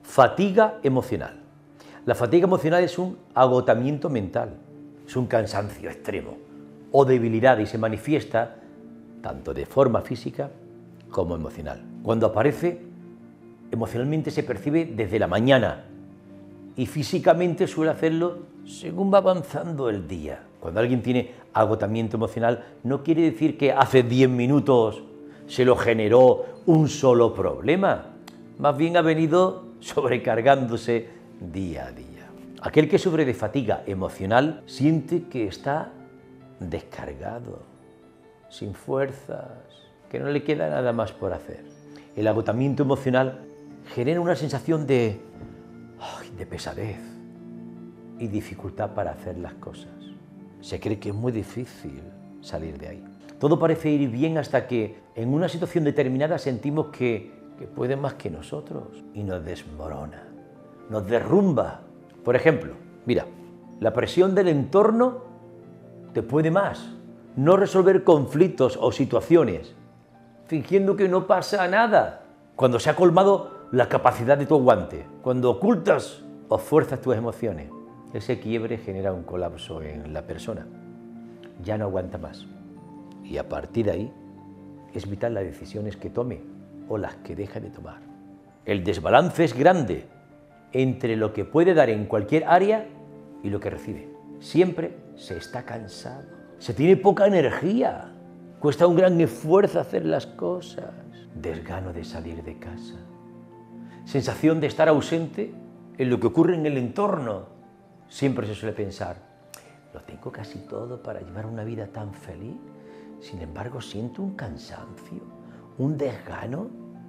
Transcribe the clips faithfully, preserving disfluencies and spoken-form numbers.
Fatiga emocional. La fatiga emocional es un agotamiento mental, es un cansancio extremo o debilidad y se manifiesta tanto de forma física como emocional. Cuando aparece, emocionalmente se percibe desde la mañana y físicamente suele hacerlo según va avanzando el día. Cuando alguien tiene agotamiento emocional, no quiere decir que hace diez minutos se lo generó un solo problema, más bien ha venido sobrecargándose día a día. Aquel que sufre de fatiga emocional siente que está descargado, sin fuerzas, que no le queda nada más por hacer. El agotamiento emocional genera una sensación de, ay, de pesadez y dificultad para hacer las cosas. Se cree que es muy difícil salir de ahí. Todo parece ir bien hasta que en una situación determinada sentimos que, que puede más que nosotros y nos desmorona, nos derrumba. Por ejemplo, mira, la presión del entorno te puede más. No resolver conflictos o situaciones fingiendo que no pasa nada. Cuando se ha colmado la capacidad de tu aguante, cuando ocultas o fuerzas tus emociones, ese quiebre genera un colapso en la persona. Ya no aguanta más. Y a partir de ahí es vital las decisiones que tome o las que deje de tomar. El desbalance es grande entre lo que puede dar en cualquier área y lo que recibe. Siempre se está cansado, se tiene poca energía, cuesta un gran esfuerzo hacer las cosas, desgano de salir de casa, sensación de estar ausente en lo que ocurre en el entorno. Siempre se suele pensar, lo tengo casi todo para llevar una vida tan feliz, sin embargo siento un cansancio, un desgano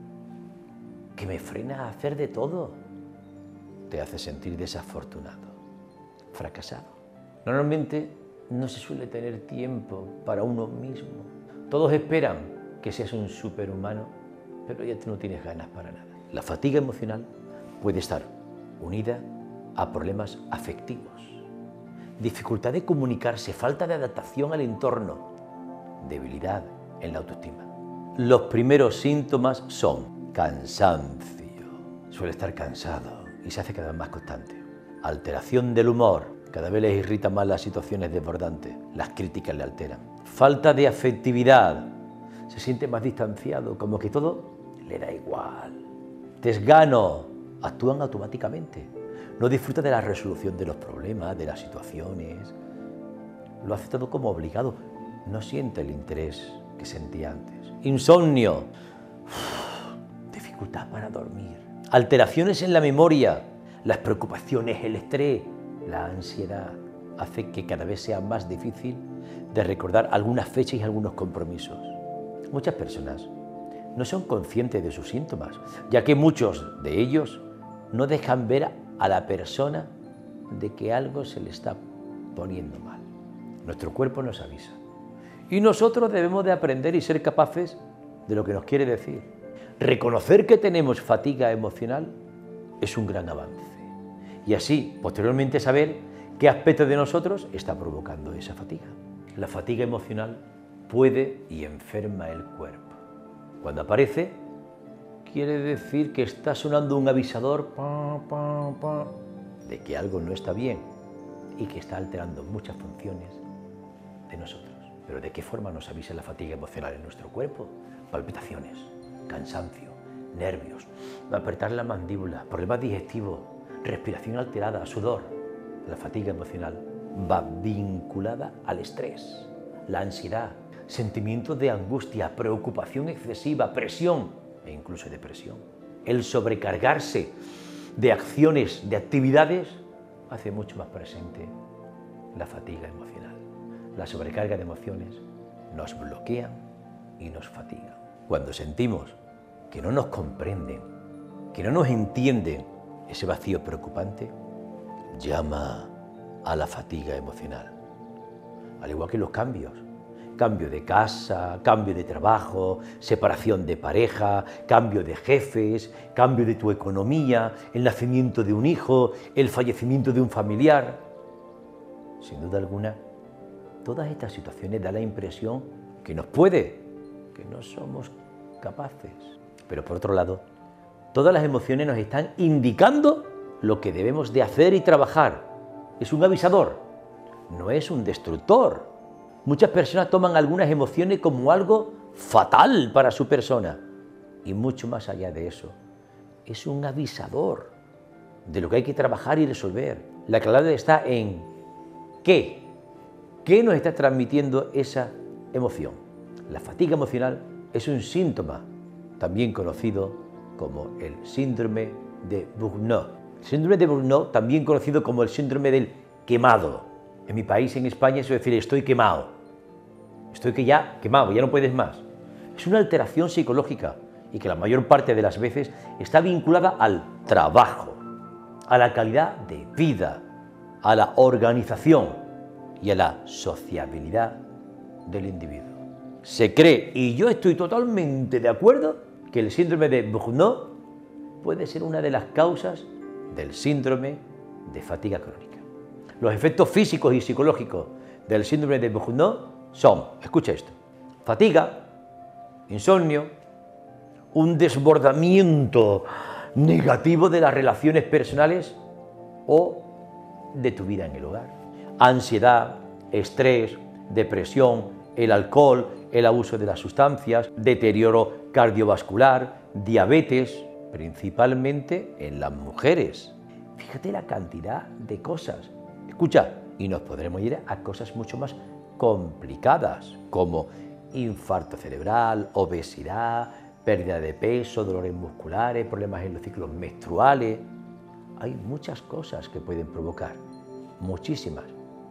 que me frena a hacer de todo. Te hace sentir desafortunado, fracasado. Normalmente no se suele tener tiempo para uno mismo. Todos esperan que seas un superhumano, pero ya tú no tienes ganas para nada. La fatiga emocional puede estar unida a problemas afectivos, dificultad de comunicarse, falta de adaptación al entorno, debilidad en la autoestima. Los primeros síntomas son cansancio, suele estar cansado y se hace cada vez más constante. Alteración del humor, cada vez les irrita más las situaciones desbordantes, las críticas le alteran. Falta de afectividad, se siente más distanciado, como que todo le da igual. Desgano, actúan automáticamente, no disfruta de la resolución de los problemas, de las situaciones, lo hace todo como obligado, no siente el interés que sentía antes. Insomnio, dificultad para dormir. Alteraciones en la memoria, las preocupaciones, el estrés, la ansiedad, hace que cada vez sea más difícil de recordar algunas fechas y algunos compromisos. Muchas personas no son conscientes de sus síntomas, ya que muchos de ellos no dejan ver a la persona de que algo se le está poniendo mal. Nuestro cuerpo nos avisa y nosotros debemos de aprender y ser capaces de lo que nos quiere decir. Reconocer que tenemos fatiga emocional es un gran avance y así, posteriormente, saber qué aspecto de nosotros está provocando esa fatiga. La fatiga emocional puede y enferma el cuerpo. Cuando aparece, quiere decir que está sonando un avisador pa, pa, pa, de que algo no está bien y que está alterando muchas funciones de nosotros. Pero ¿de qué forma nos avisa la fatiga emocional en nuestro cuerpo? Palpitaciones, cansancio, nervios, apretar la mandíbula, problemas digestivos, respiración alterada, sudor. La fatiga emocional va vinculada al estrés, la ansiedad, sentimientos de angustia, preocupación excesiva, presión e incluso depresión. El sobrecargarse de acciones, de actividades, hace mucho más presente la fatiga emocional. La sobrecarga de emociones nos bloquean y nos fatigan. Cuando sentimos que no nos comprenden, que no nos entienden, ese vacío preocupante llama a la fatiga emocional. Al igual que los cambios. Cambio de casa, cambio de trabajo, separación de pareja, cambio de jefes, cambio de tu economía, el nacimiento de un hijo, el fallecimiento de un familiar. Sin duda alguna, todas estas situaciones dan la impresión que nos puede, que no somos capaces. Pero por otro lado, Todas las emociones nos están indicando lo que debemos de hacer y trabajar. Es un avisador, no es un destructor. Muchas personas toman algunas emociones como algo fatal para su persona. Y mucho más allá de eso, es un avisador de lo que hay que trabajar y resolver. La clave está en qué. ¿Qué nos está transmitiendo esa emoción? La fatiga emocional es un síntoma, también conocido como el síndrome de Burnout. El síndrome de Burnout, también conocido como el síndrome del quemado. En mi país, en España, se decir estoy quemado. Estoy que ya quemado, ya no puedes más. Es una alteración psicológica y que la mayor parte de las veces está vinculada al trabajo, a la calidad de vida, a la organización y a la sociabilidad del individuo. Se cree, y yo estoy totalmente de acuerdo, que el síndrome de Burnout puede ser una de las causas del síndrome de fatiga crónica. Los efectos físicos y psicológicos del síndrome de Burnout son, escucha esto, fatiga, insomnio, un desbordamiento negativo de las relaciones personales o de tu vida en el hogar, ansiedad, estrés, depresión, el alcohol, el abuso de las sustancias, deterioro cardiovascular, diabetes, principalmente en las mujeres. Fíjate la cantidad de cosas. Escucha, y nos podremos ir a cosas mucho más complicadas, como infarto cerebral, obesidad, pérdida de peso, dolores musculares, problemas en los ciclos menstruales. Hay muchas cosas que pueden provocar, muchísimas.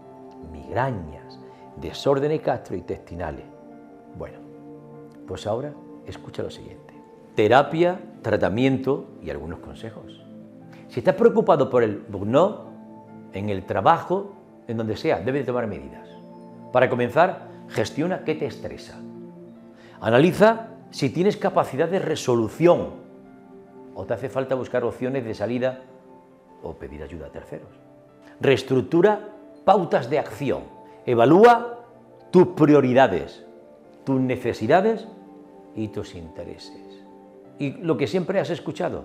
Migrañas, desórdenes gastrointestinales. Bueno, pues ahora escucha lo siguiente. Terapia, tratamiento y algunos consejos. Si estás preocupado por el burnout, en el trabajo, en donde sea, debes tomar medidas. Para comenzar, gestiona qué te estresa. Analiza si tienes capacidad de resolución o te hace falta buscar opciones de salida o pedir ayuda a terceros. Reestructura pautas de acción. Evalúa tus prioridades, tus necesidades y tus intereses. Y lo que siempre has escuchado,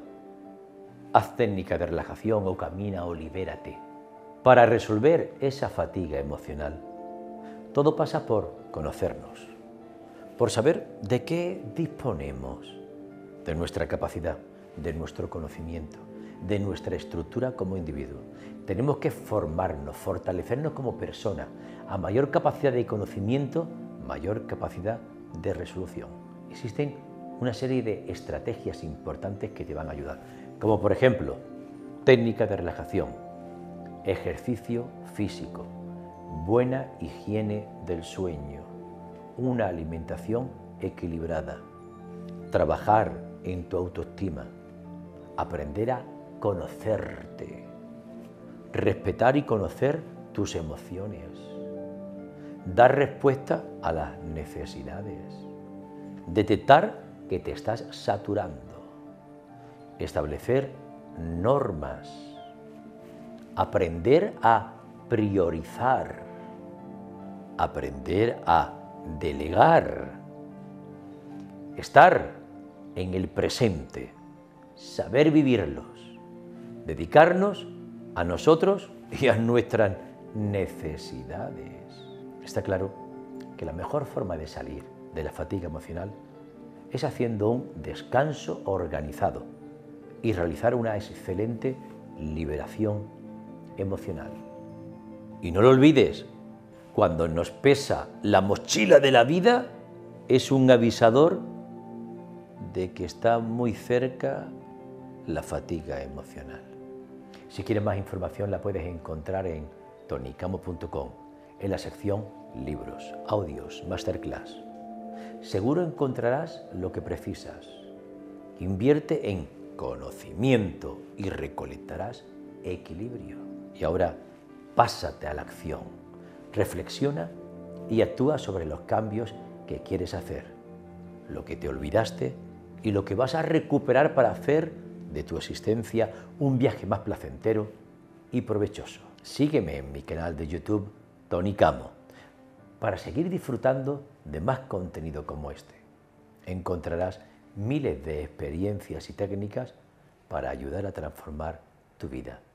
haz técnica de relajación o camina o libérate. Para resolver esa fatiga emocional, todo pasa por conocernos, por saber de qué disponemos, de nuestra capacidad, de nuestro conocimiento, de nuestra estructura como individuo. Tenemos que formarnos, fortalecernos como persona. A mayor capacidad de conocimiento, mayor capacidad de resolución. Existen una serie de estrategias importantes que te van a ayudar, como por ejemplo, técnica de relajación, ejercicio físico, buena higiene del sueño, una alimentación equilibrada, trabajar en tu autoestima, aprender a conocerte, respetar y conocer tus emociones, dar respuesta a las necesidades, detectar que te estás saturando, establecer normas, aprender a priorizar, aprender a delegar, estar en el presente, saber vivirlos, dedicarnos a nosotros y a nuestras necesidades. Está claro que la mejor forma de salir de la fatiga emocional es haciendo un descanso organizado y realizar una excelente liberación emocional. Y no lo olvides, cuando nos pesa la mochila de la vida, es un avisador de que está muy cerca la fatiga emocional. Si quieres más información la puedes encontrar en tonicamo punto com, en la sección Libros, Audios, Masterclass. Seguro encontrarás lo que precisas. Invierte en conocimiento y recolectarás equilibrio. Y ahora, pásate a la acción. Reflexiona y actúa sobre los cambios que quieres hacer, lo que te olvidaste y lo que vas a recuperar para hacer de tu existencia un viaje más placentero y provechoso. Sígueme en mi canal de YouTube, Tonicamo, para seguir disfrutando de más contenido como este. Encontrarás miles de experiencias y técnicas para ayudar a transformar tu vida.